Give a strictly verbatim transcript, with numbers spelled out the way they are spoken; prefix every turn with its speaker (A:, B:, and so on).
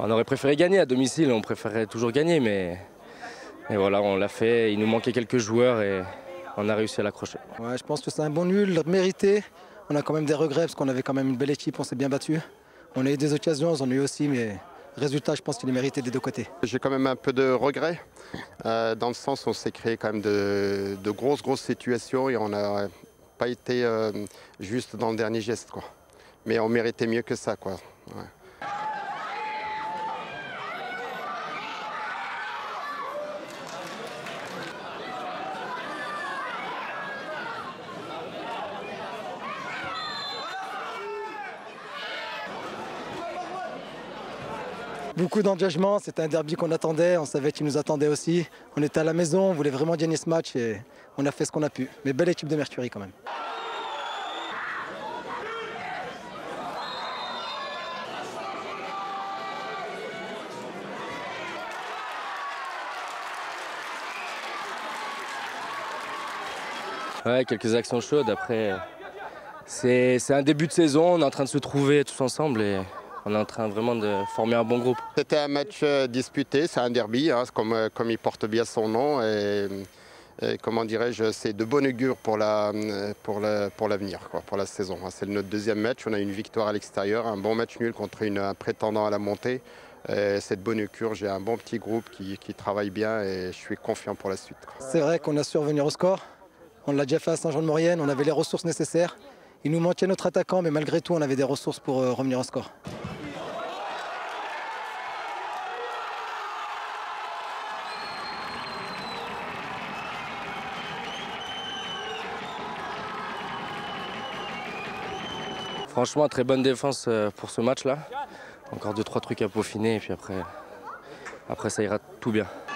A: On aurait préféré gagner à domicile, on préférait toujours gagner, mais et voilà, on l'a fait. Il nous manquait quelques joueurs et on a réussi à l'accrocher.
B: Ouais, je pense que c'est un bon nul, mérité. On a quand même des regrets parce qu'on avait quand même une belle équipe, on s'est bien battu. On a eu des occasions, on en a eu aussi, mais résultat, je pense qu'il est mérité des deux côtés.
C: J'ai quand même un peu de regrets, euh, dans le sens où on s'est créé quand même de, de grosses, grosses situations et on n'a pas été euh, juste dans le dernier geste, quoi. Mais on méritait mieux que ça, quoi. Ouais.
B: Beaucoup d'engagement, c'était un derby qu'on attendait, on savait qu'il nous attendait aussi. On était à la maison, on voulait vraiment gagner ce match et on a fait ce qu'on a pu. Mais belle équipe de Mercury quand même.
A: Ouais, quelques actions chaudes. Après, c'est un début de saison, on est en train de se trouver tous ensemble et on est en train vraiment de former un bon groupe.
C: C'était un match disputé, c'est un derby, hein, comme, comme il porte bien son nom. Et, et comment dirais-je, c'est de bon augure pour la, pour la, pour l'avenir, quoi, pour la saison. C'est notre deuxième match, on a une victoire à l'extérieur, un bon match nul contre une, un prétendant à la montée. C'est de bonne augure, j'ai un bon petit groupe qui, qui travaille bien et je suis confiant pour la suite.
B: C'est vrai qu'on a su revenir au score. On l'a déjà fait à Saint-Jean-de-Maurienne, on avait les ressources nécessaires. Il nous manquait notre attaquant, mais malgré tout, on avait des ressources pour euh, revenir au score.
A: Franchement, très bonne défense pour ce match-là. Encore deux, trois trucs à peaufiner et puis après, après ça ira tout bien.